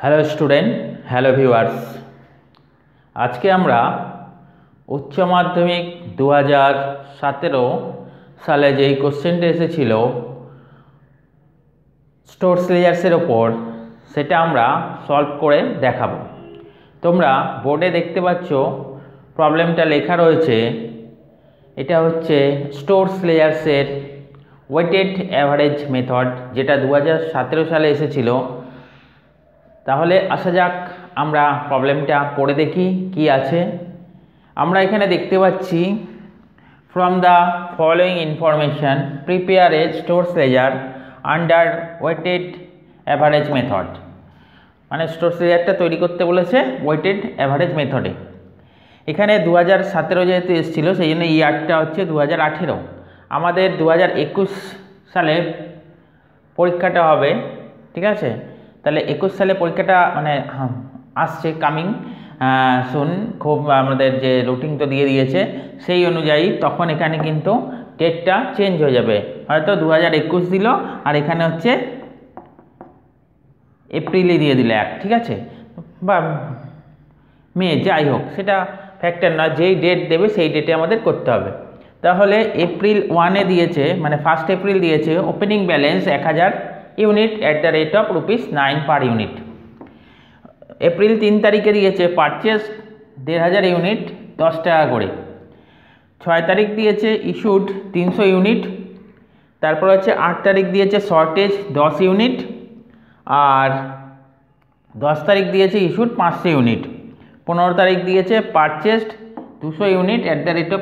Hello student, hello viewers. আজকে আমরা উচ্চ মাধ্যমিক 2017 সালে যেই কোশ্চেনটা এসেছিল স্টোরস লেজার্সের ওপর, সেটা আমরা সলভ করে দেখাবো। তোমরা বোর্ডে দেখতে পাচ্ছ প্রবলেমটা লেখা রয়েছে। এটা হচ্ছে স্টোরস লেজার্সের ওয়েটেড অ্যাভারেজ মেথড, যেটা 2017 সালে এসেছিল। তাহলে আসা যাক, আমরা প্রবলেমটা পড়ে দেখি কি আছে। আমরা এখানে দেখতে পাচ্ছি, from the following information prepare a stores ledger under weighted average method. মানে স্টোরস লেজারটা তৈরি করতে বলেছে ওয়েটেড অ্যাভারেজ মেথডে। এখানে 2017 যেহেতু এসেছিলো, সেই জন্য ইয়ারটা হচ্ছে 2018। আমাদের 2021 সালে পরীক্ষাটা হবে, ঠিক আছে? তাহলে 21 সালে পরীক্ষাটা মানে আসছে, কামিং শুন। খুব আমাদের যে রুটিন তো দিয়ে দিয়েছে, সেই অনুযায়ী তখন এখানে কিন্তু ডেটটা চেঞ্জ হয়ে যাবে। হয়তো 2021 দিল, আর এখানে হচ্ছে এপ্রিলে দিয়ে দিল এক, ঠিক আছে, বা মে, যাই হোক সেটা ফ্যাক্টর নয়। যেই ডেট দেবে সেই ডেটে আমাদের করতে হবে। তাহলে এপ্রিল 1-এ দিয়েছে, মানে 1 এপ্রিল দিয়েছে opening balance 1000 unit at the rate of ₹9 per unit. April 3 তারিখে দিয়েছে পারচেস 1500 ইউনিট 10 টাকা করে। 6 তারিখ দিয়েছে ইস্যুড 300 ইউনিট। তারপর হচ্ছে 8 তারিখ দিয়েছে শর্টেজ 10 ইউনিট। আর 10 তারিখ দিয়েছে ইস্যুড 500 ইউনিট। 15 তারিখ দিয়েছে purchased 200 unit at the rate of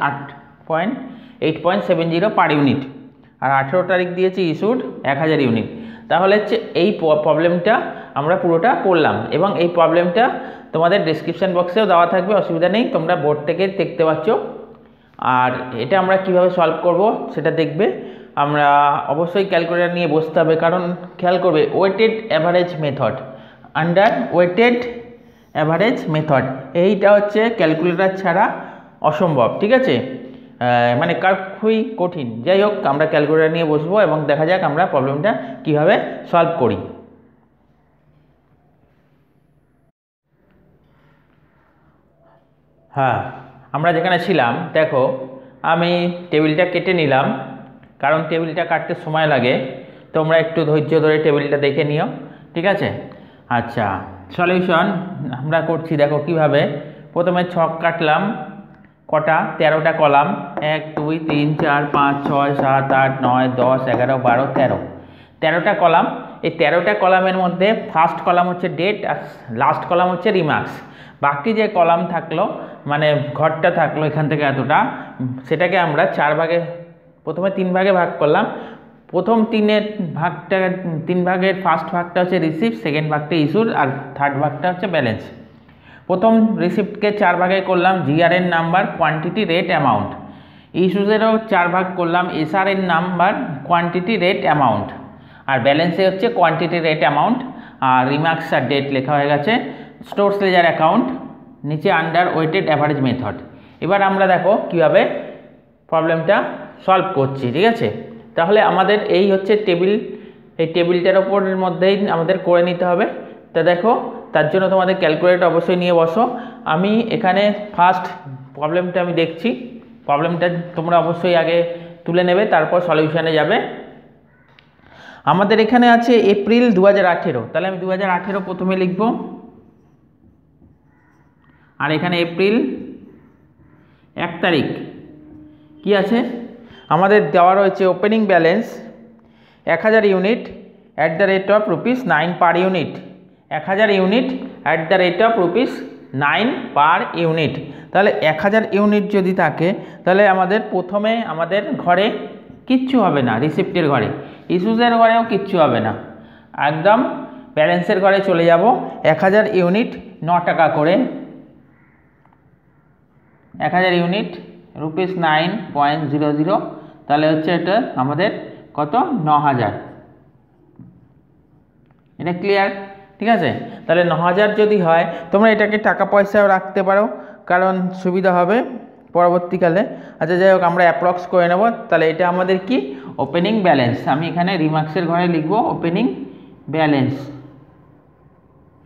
₹8.70 per unit. আর 18 তারিখ দিয়েছে ইস্যুড 1000 ইউনিট। তাহলে হচ্ছে এই প্রবলেমটা আমরা পুরোটা করলাম, এবং এই প্রবলেমটা তোমাদের ডেসক্রিপশান বক্সেও দেওয়া থাকবে, অসুবিধা নেই, তোমরা বোর্ড থেকে দেখতে পাচ্ছ। আর এটা আমরা কিভাবে সলভ করব সেটা দেখবে। আমরা অবশ্যই ক্যালকুলেটর নিয়ে বসতে হবে, কারণ খেয়াল করবে weighted average method, under weighted average method, এইটা হচ্ছে ক্যালকুলেটর ছাড়া অসম্ভব, ঠিক আছে? মানে খুবই কঠিন। যাই হোক, আমরা ক্যালকুলেটর নিয়ে বসবো এবং দেখা যাক আমরা প্রবলেমটা কিভাবে সলভ করি। হ্যাঁ, আমরা যেখানে ছিলাম দেখো, আমি টেবিলটা কেটে নিলাম, কারণ টেবিলটা কাটতে সময় লাগে। তোমরা একটু ধৈর্য ধরে টেবিলটা দেখে নিও, ঠিক আছে? আচ্ছা, সলিউশন আমরা করছি, দেখো কিভাবে। প্রথমে ছক কাটলাম, কটা 13টা কলাম, 1 2 3 4 5 6 7 8 9 10 11 12 13, 13টা কলাম। এই 13টা কলামের মধ্যে ফার্স্ট কলাম হচ্ছে ডেট, আর লাস্ট কলাম হচ্ছে রিমার্কস। বাকি যে কলাম থাকলো, মানে ঘরটা থাকলো এখান থেকে এতটা, সেটাকে আমরা 4 ভাগে, প্রথমে 3 ভাগে ভাগ করলাম। প্রথম 3 ভাগের ফার্স্ট ভাগটা হচ্ছে রিসিপ্ট, সেকেন্ড ভাগটা ইস্যুর, আর থার্ড ভাগটা হচ্ছে ব্যালেন্স। প্রথম রিসিপ্টকে 4 ভাগে করলাম, GRN number, quantity, rate, amount. ইস্যুজেরও 4 ভাগ করলাম, SRN number, quantity, rate, amount. আর ব্যালেন্সে হচ্ছে কোয়ান্টিটি, রেট, অ্যামাউন্ট। আর রিমার্কস আর ডেট লেখা হয়ে গেছে। স্টোরস লেজার অ্যাকাউন্ট, নিচে আন্ডার ওয়েটেড অ্যাভারেজ মেথড। এবার আমরা দেখো কিভাবে প্রবলেমটা সলভ করছি, ঠিক আছে? তাহলে আমাদের এই হচ্ছে টেবিল, এই টেবিলটার ওপরের মধ্যেই আমাদের করে নিতে হবে। তা দেখো, তার জন্য তোমাদের ক্যালকুলেটর অবশ্যই নিয়ে বসো। আমি এখানে ফার্স্ট প্রবলেমটা আমি দেখছি। প্রবলেমটা তোমরা অবশ্যই আগে তুলে নেবে, তারপর সলিউশনে যাবে। আমাদের এখানে আছে এপ্রিল 2018, তাহলে আমি 2018 প্রথমে লিখব। আর এখানে এপ্রিল 1 তারিখ কি আছে আমাদের দেওয়া রয়েছে, opening balance 1000 unit at the rate of ₹9 per unit. 1000 unit at the rate of ₹9 per unit. তাহলে 1000 ইউনিট যদি থাকে, তাহলে আমাদের প্রথমে আমাদের ঘরে কিচ্ছু হবে না, রিসিপ্টের ঘরে, ইস্যুসের ঘরেও কিচ্ছু হবে না, একদম ব্যালেন্সের ঘরে চলে যাব। 1000 ইউনিট 9 টাকা করে, 1000 ইউনিট ₹9.00, তাহলে হচ্ছে এটা আমাদের কত, 9000। এটা ক্লিয়ার, ঠিক আছে? তাহলে 9000 যদি হয়, তোমরা এটাকে টাকা পয়সাও রাখতে পারো, কারণ সুবিধা হবে পরবর্তীকালে। আচ্ছা, যাই হোক, আমরা অ্যাপ্রক্স করে নেব। তাহলে এটা আমাদের কি, ওপেনিং ব্যালেন্স। আমি এখানে রিমার্কসের ঘরে লিখব ওপেনিং ব্যালেন্স,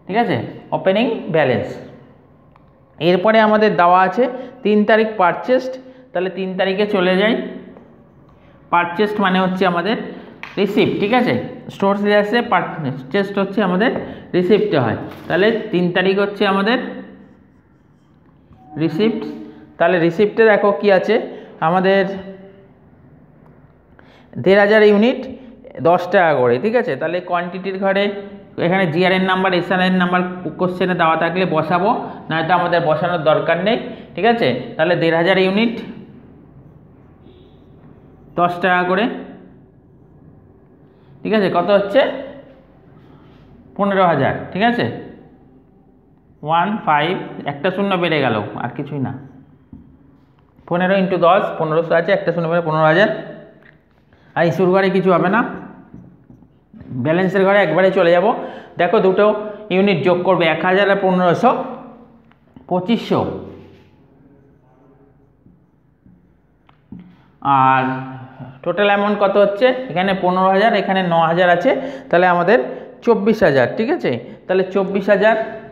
ঠিক আছে, ওপেনিং ব্যালেন্স। এরপরে আমাদের দেওয়া আছে 3 তারিখ পারচেসড, তাহলে 3 তারিখে চলে যাই। পারচেসড মানে হচ্ছে আমাদের রিসিপ্ট, ঠিক আছে, স্টোর সেলার্সে পারচেসড হচ্ছে আমাদের রিসিপ্টে হয়। তাহলে 3 তারিখ হচ্ছে আমাদের রিসিপ্ট। তাহলে রিসিপ্টে দেখো কি আছে আমাদের 1500 ইউনিট 10 টাকা করে, ঠিক আছে। তাহলে কোয়ান্টিটির ঘরে এখানে জিআরএন নাম্বার এসআরএন নাম্বার কোশ্চেনে দেওয়া থাকলে বসাবো, নয়তো আমাদের বসানোর দরকার নেই, ঠিক আছে। তাহলে 1500 ইউনিট 10 টাকা করে, ঠিক আছে, কত হচ্ছে 15,000, ঠিক আছে। 15 একটা শূন্য বেড়ে গেল, আর কিছুই না। 15 × 10 1500 আছে, একটা শূন্য বেড়ে 15,000। আর ইস্যুর ঘরে কিছু হবে না, ব্যালেন্সের ঘরে একবারে চলে যাব। দেখো দুটো ইউনিট যোগ করবে, 1000 আর 1500, 2500। আর টোটাল অ্যামাউন্ট কত হচ্ছে, এখানে 15,000, এখানে 9,000 আছে, তাহলে আমাদের 24,000, ঠিক আছে। তাহলে 24,000,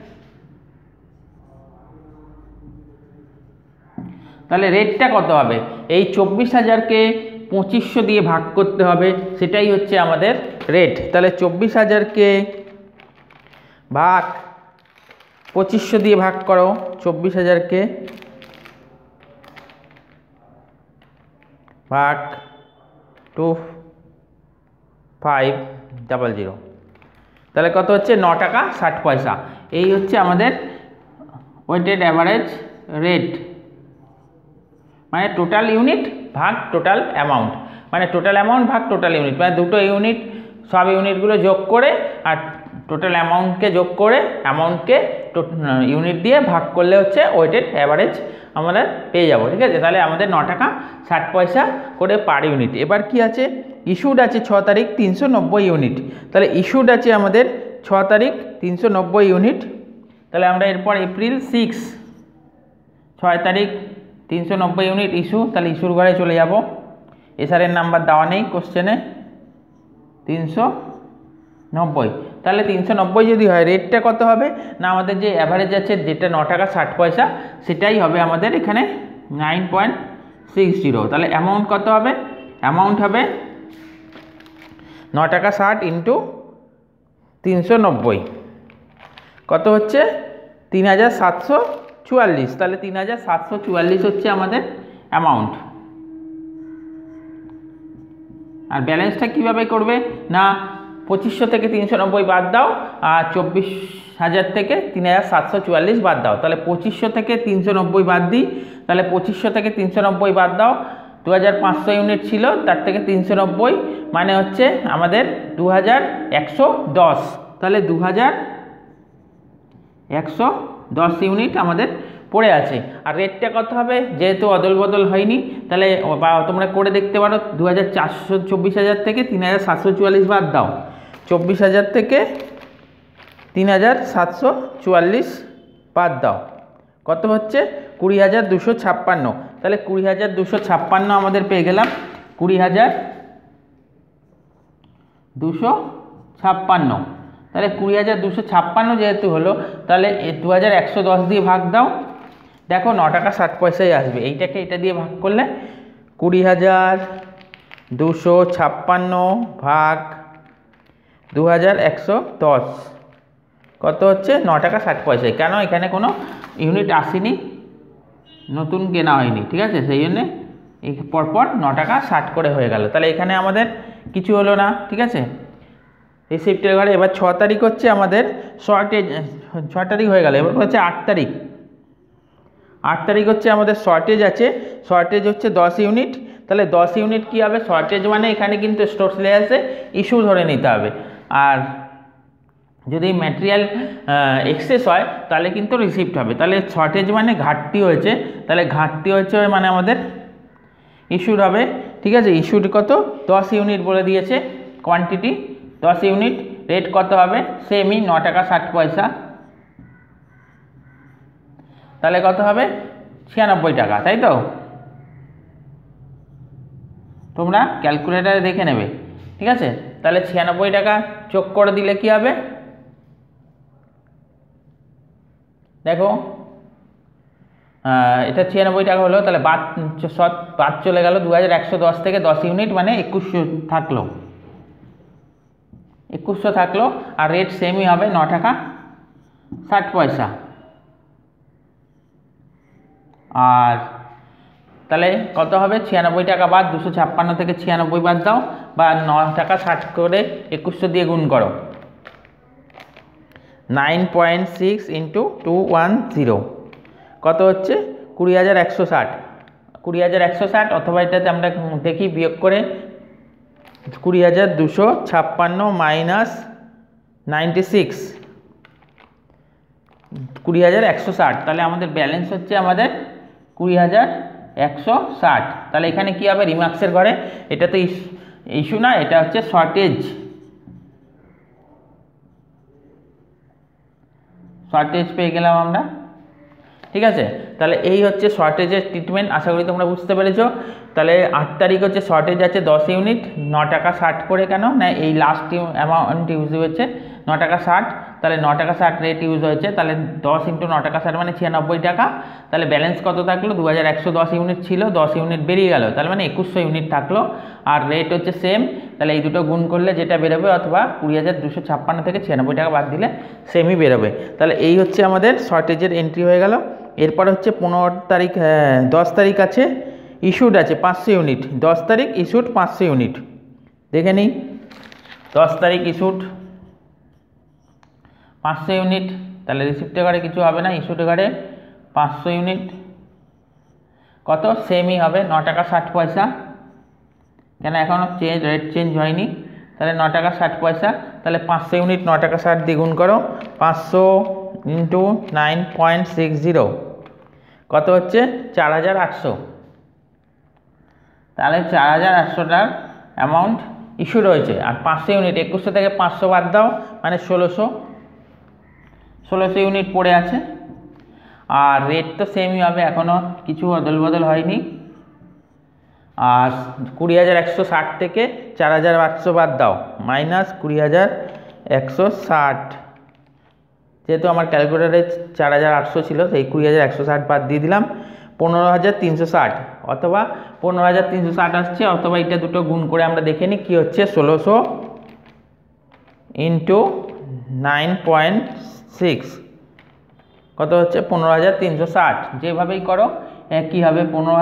তাহলে রেটটা কত হবে, এই 24,000কে 2500 দিয়ে ভাগ করতে হবে, সেটাই হচ্ছে আমাদের রেট। তাহলে 24,000কে ভাগ 2500 দিয়ে ভাগ করো, 24,000কে ভাগ 2500, তাহলে কত হচ্ছে 9 টাকা 60 পয়সা। এই হচ্ছে আমাদের ওয়েটেড অ্যাভারেজ রেট, মানে টোটাল ইউনিট ভাগ টোটাল অ্যামাউন্ট, মানে টোটাল অ্যামাউন্ট ভাগ টোটাল ইউনিট, মানে দুটো ইউনিট সব ইউনিটগুলো যোগ করে আর টোটাল অ্যামাউন্টকে যোগ করে অ্যামাউন্টকে ইউনিট দিয়ে ভাগ করলে হচ্ছে ওয়েটেড অ্যাভারেজ আমরা পেয়ে যাব, ঠিক আছে। তাহলে আমাদের 9 টাকা 60 পয়সা করে পার ইউনিট। এবার কি আছে, ইস্যুড আছে 6 তারিখ 390 ইউনিট, তাহলে ইস্যুড আছে আমাদের 6 তারিখ 390 ইউনিট। তাহলে আমরা এরপর এপ্রিল 6 6 তারিখ 390 ইউনিট ইস্যু, তাহলে ইস্যুর ঘরে চলে যাব। এসআরএন নাম্বার দেওয়া নেই কোশ্চেনে, 390। তাহলে 390 যদি হয় রেটটা কত হবে না, আমাদের যে অ্যাভারেজ আছে যেটা 9 টাকা 60 পয়সা, সেটাই হবে আমাদের এখানে 9.60। তাহলে অ্যামাউন্ট কত হবে, অ্যামাউন্ট হবে 9 টাকা 60 × 390, কত হচ্ছে 3744। তাহলে 3744 হচ্ছে আমাদের অ্যামাউন্ট। আর ব্যালেন্সটা কিভাবে করবে না, 2500 থেকে 390 বাদ দাও, আর 24,000 থেকে 3744 বাদ দাও। তাহলে 2500 থেকে 390 বাদ দিই, তাহলে 2500 থেকে 390 বাদ দাও, 2500 ইউনিট ছিল, তার থেকে 390 মানে হচ্ছে আমাদের 2110। তাহলে 2110 ইউনিট আমাদের পড়ে আছে। আর রেটটা কত হবে, যেহেতু অদল বদল হয়নি, তাহলে বা তোমরা করে দেখতে পারো, 24,000 থেকে 3744 বাদ দাও, 24,000 থেকে 3744 বাদ দাও, কত হচ্ছে 20,256। তাহলে 20,256 আমাদের পেয়ে গেলাম, 20,256। তাহলে 20,256 যেহেতু হলো, তাহলে 2110 দিয়ে ভাগ দাও, দেখো 9 টাকা 60 পয়সায় আসবে। এইটাকে এটা দিয়ে ভাগ করলে 20,256 ভাগ 2110 কত হচ্ছে 9 টাকা 60 পয়সায়। কেন, এখানে কোনো ইউনিট আসেনি, নতুন কেনা হয়নি, ঠিক আছে, সেই জন্যে এই পরপর 9 টাকা 60 করে হয়ে গেল। তাহলে এখানে আমাদের কিছু হলো না, ঠিক আছে। রিসিপ্টের ঘরে এবার 6 তারিখ হচ্ছে আমাদের শর্টেজ, 6 তারিখ হয়ে গেল। এবার হচ্ছে 8 তারিখ, 8 তারিখ হচ্ছে আমাদের শর্টেজ আছে, শর্টেজ হচ্ছে 10 ইউনিট। তাহলে 10 ইউনিট কী হবে, শর্টেজ মানে এখানে কিন্তু স্টোর সেলার্সে ইস্যু ধরে নিতে হবে, আর যদি ম্যাটেরিয়াল এক্সেস হয় তাহলে কিন্তু রিসিপ্ট হবে। তাহলে শর্টেজ মানে ঘাটতি হয়েছে, তাহলে ঘাটতি হয়েছে মানে আমাদের ইস্যুড হবে, ঠিক আছে। ইস্যুড কত 10 ইউনিট বলে দিয়েছে, কোয়ান্টিটি 10 ইউনিট, রেট কত হবে সেমই 9 টাকা 60 পয়সা। তাহলে কত হবে 96 টাকা, তাই তো, তোমরা ক্যালকুলেটারে দেখে নেবে, ঠিক আছে। তাহলে 96 টাকা যোগ করে দিলে কি হবে দেখো এটা 96 টাকা হলো, তাহলে বাদ চলে গেল 2110 থেকে 10 ইউনিট, মানে 2100 থাকলো, 2100 থাকলো। আর রেট সেমই হবে 9 টাকা 60 পয়সা। আর তাহলে কত হবে, 96 টাকা বাদ 256 থেকে 96 বাদ দাও, বা 9 টাকা 60 করে 2100 দিয়ে গুণ করো, 9.6 ইন্টু 210 কত হচ্ছে 20,160, 20,160। অথবা এটাতে আমরা দেখি বিয়োগ করে 20,256 মাইনাস 96, 20,160। তাহলে আমাদের ব্যালেন্স হচ্ছে আমাদের 20,160। তাহলে এখানে কি হবে, রিমার্কসের ঘরে, এটা তো ইস্যু না, এটা হচ্ছে শর্টেজ পেয়ে গেলাম আমরা, ঠিক আছে। তাহলে এই হচ্ছে শর্টেজের ট্রিটমেন্ট, আশা করি তোমরা বুঝতে পেরেছো। তাহলে 8 তারিখ হচ্ছে শর্টেজ আছে 10 ইউনিট, 9 টাকা 60 করে, কেন না এই লাস্ট অ্যামাউন্ট ইউজ হয়েছে 9 টাকা 60, তাহলে 9 টাকা 60 রেট ইউজ হয়েছে, তাহলে 10 ইন্টু 9 টাকা 60 মানে 96 টাকা। তাহলে ব্যালেন্স কত থাকলো, 2110 ইউনিট ছিল, 10 ইউনিট বেরিয়ে গেল, তাহলে মানে 2100 ইউনিট থাকলো। আর রেট হচ্ছে সেম, তাহলে এই দুটো গুণ করলে যেটা বেরোবে, অথবা 20,256 থেকে 96 টাকা বাদ দিলে সেমই বেরোবে। তাহলে এই হচ্ছে আমাদের শর্টেজের এন্ট্রি হয়ে গেল। এরপর হচ্ছে 15 তারিখ, 10 তারিখ আছে, ইস্যুড আছে 500 ইউনিট, 10 তারিখ ইস্যুড 500 ইউনিট, দেখে নিই। 10 তারিখ ইস্যুড 500 ইউনিট, তাহলে রিসিপ্টের ঘরে কিছু হবে না, ইস্যুটের ঘরে 500 ইউনিট কত সেমই হবে 9 টাকা 60 পয়সা, কেন এখনও রেট চেঞ্জ হয়নি। তাহলে 9 টাকা 60 পয়সা, তাহলে 500 ইউনিট 9 টাকা 60 দিয়ে গুণ করো, 500 ইন্টু 9.60 কত হচ্ছে 4,800। তাহলে 4,800টার অ্যামাউন্ট ইস্যু রয়েছে। আর 500 ইউনিট 2100 থেকে 500 বাদ দাও, মানে 1600 ইউনিট পড়ে আছে। আর রেট তো সেমই হবে, এখনও কিছু অদল বদল হয়নি। আর 20,160 থেকে 4,800 বাদ দাও, মাইনাস 20,160, যেহেতু আমার ক্যালকুলেটারে 4,800 ছিল, সেই 20,160 বাদ দিয়ে দিলাম, 15,360, অথবা 15,360 আসছে, অথবা এটা দুটো গুণ করে আমরা দেখে নিই কী হচ্ছে, 1600 ইন্টু 9.6 কত হচ্ছে 15,360, যেভাবেই করো একই হবে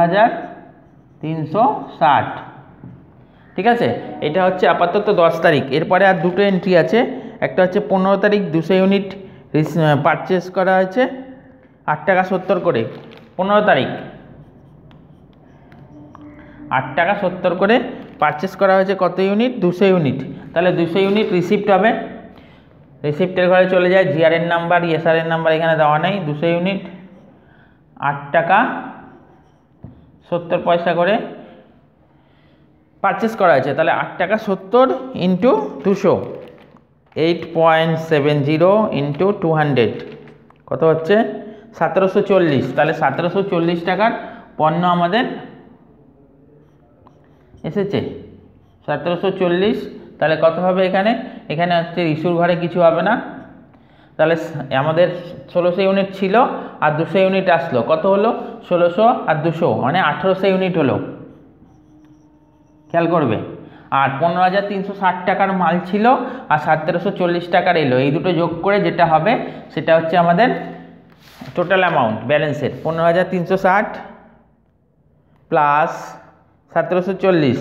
15,360, ঠিক আছে। এটা হচ্ছে আপাতত 10 তারিখ। এরপরে আর দুটো এন্ট্রি আছে, একটা হচ্ছে 15 তারিখ 200 ইউনিট পারচেস করা হয়েছে 8 টাকা 70 করে, 15 তারিখ 8 টাকা 70 করে পারচেস করা হয়েছে কত ইউনিট, 200 ইউনিট। তাহলে 200 ইউনিট রিসিপ্ট হবে, রিসিপ্টের ঘরে চলে যায়, জিআরএন নাম্বার এসআরএন নাম্বার এখানে দেওয়া নেই। 200 ইউনিট 8 টাকা 70 পয়সা করে পারচেস করা হয়েছে, তাহলে 8 টাকা 70 ইন্টু 200, 8.70 ইন্টু 200 কত হচ্ছে 1740। তাহলে 1740 টাকার পণ্য আমাদের এসেছে, 1740। তাহলে কত হবে এখানে হচ্ছে ইস্যুর ঘরে কিছু হবে না, তাহলে আমাদের 1600 ইউনিট ছিল আর 200 ইউনিট আসলো, কত হলো 1600 আর 200 মানে 1800 ইউনিট হলো, খেয়াল করবে। আর 15,360 টাকার মাল ছিল আর 1740 টাকার এলো, এই দুটো যোগ করে যেটা হবে সেটা হচ্ছে আমাদের টোটাল অ্যামাউন্ট ব্যালেন্সের, 15,360 প্লাস 1740,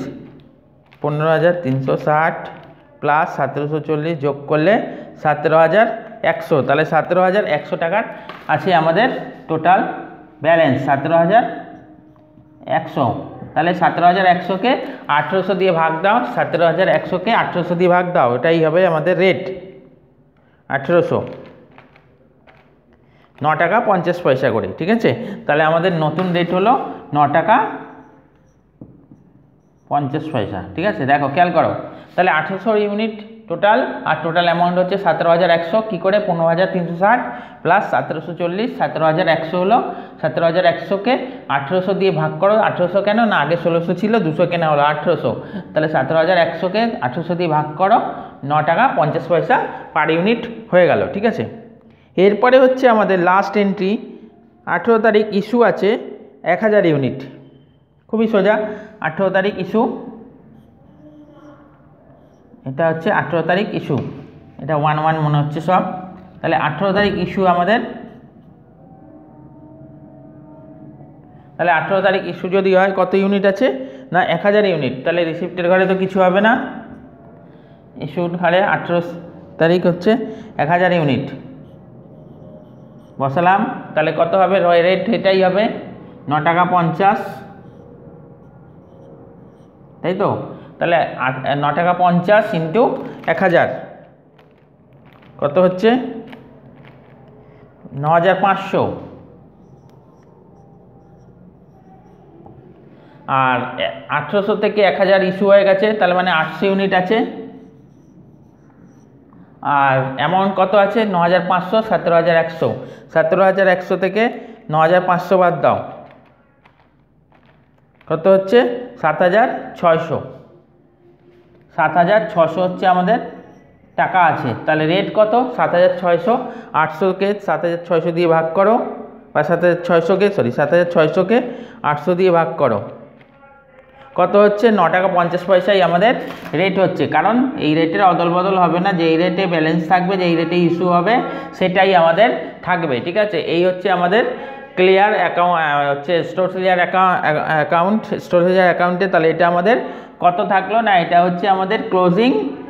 15,360 প্লাস 1740 যোগ করলে 17,100, তাহলে 17,100 টাকার আছে আমাদের টোটাল ব্যালেন্স, 17,100। তাহলে 17,100কে 1800 দিয়ে ভাগ দাও, 17,100কে 1800 দিয়ে ভাগ দাও, এটাই হবে আমাদের রেট 1800, 9 টাকা 50 পয়সা করে, ঠিক আছে। তাহলে আমাদের নতুন রেট হলো 9 টাকা 50 পয়সা, ঠিক আছে। দেখো খেয়াল করো, তাহলে 1800 ইউনিট টোটাল, আর টোটাল অ্যামাউন্ট হচ্ছে 17,100, কী করে 15,360 প্লাস 1740, 17,100 হলো, 17,100কে 1800 দিয়ে ভাগ করো, 1800 কেন না আগে 1600 ছিল, 200 কেনা হলো 1800, তাহলে 17,100কে 1800 দিয়ে ভাগ করো, 9 টাকা 50 পয়সা পার ইউনিট হয়ে গেল, ঠিক আছে। এরপরে হচ্ছে আমাদের লাস্ট এন্ট্রি 18 তারিখ ইস্যু আছে 1000 ইউনিট। খুবই সোজা, 18 তারিখ ইস্যু, এটা হচ্ছে 18 তারিখ ইস্যু, এটা 1 মনে হচ্ছে সব। তাহলে 18 তারিখ ইস্যু আমাদের, তাহলে 18 তারিখ ইস্যু যদি হয় কত ইউনিট আছে না 1000 ইউনিট। তাহলে রিসিপ্টের ঘরে তো কিছু হবে না, ইস্যুর ঘরে 18 তারিখ হচ্ছে 1000 ইউনিট বসালাম। তাহলে কত হবে রেট, এটাই হবে 9 টাকা 50, তাই তো। তাহলে 9 টাকা 50 ইন্টু 1000 কত হচ্ছে 9500। আর 1800 থেকে 1000 ইস্যু হয়ে গেছে, তাহলে মানে 800 ইউনিট আছে। আর অ্যামাউন্ট কত আছে 9500, 17100, 17100 থেকে 9500 বাদ দাও, কত হচ্ছে 7600। 7600 হচ্ছে আমাদের টাকা আছে। তাহলে রেট কত 7600, 800কে 7600 দিয়ে ভাগ করো, বা 7600কে 800 দিয়ে ভাগ করো, কত হচ্ছে 9 টাকা 50 পয়সাই আমাদের রেট হচ্ছে। কারণ এই রেটের অদল বদল হবে না, যেই রেটে ব্যালেন্স থাকবে, যেই রেটে ইস্যু হবে সেটাই আমাদের থাকবে, ঠিক আছে। এই হচ্ছে আমাদের ক্লিয়ার অ্যাকাউন্ট, হচ্ছে store clear account, store clear অ্যাকাউন্টে। তাহলে এটা আমাদের কত থাকলো না, এটা হচ্ছে আমাদের ক্লোজিং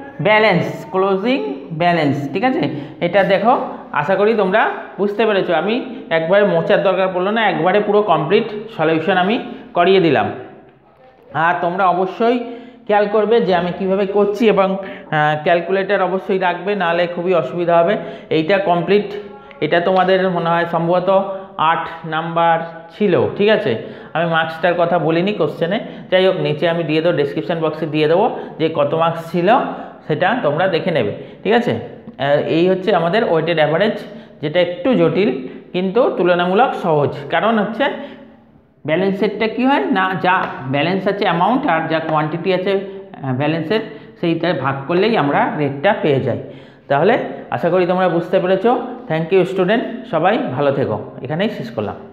ব্যালেন্স, ঠিক আছে। এটা দেখো, আশা করি তোমরা বুঝতে পেরেছো। আমি একবারে মোচার দরকার পড়লো না, একবারে পুরো কমপ্লিট সলিউশন আমি করিয়ে দিলাম। আর তোমরা অবশ্যই খেয়াল করবে যে আমি কিভাবে করছি, এবং ক্যালকুলেটর অবশ্যই রাখবে, নাহলে খুবই অসুবিধা হবে। এইটা কমপ্লিট, এটা তোমাদের মনে হয় সম্ভবত 8 নাম্বার ছিল, ঠিক আছে। আমি মার্কসটার কথা বলিনি কোশ্চেনে, যাই হোক নিচে আমি দিয়ে দেবো, ডেসক্রিপশান বক্সে দিয়ে দেবো যে কত মার্কস ছিল, সেটা তোমরা দেখে নেবে, ঠিক আছে। এই হচ্ছে আমাদের ওয়েটেড অ্যাভারেজ, যেটা একটু জটিল কিন্তু তুলনামূলক সহজ। কারণ হচ্ছে ব্যালেন্সেরটা কী হয় না, যা ব্যালেন্স আছে অ্যামাউন্ট আর যা কোয়ান্টিটি আছে ব্যালেন্সের, সেইটা ভাগ করলেই আমরা রেটটা পেয়ে যাই। তাহলে আশা করি তোমরা বুঝতে পেরেছো। থ্যাংক ইউ স্টুডেন্ট, সবাই ভালো থেকো। এখানেই শেষ করলাম।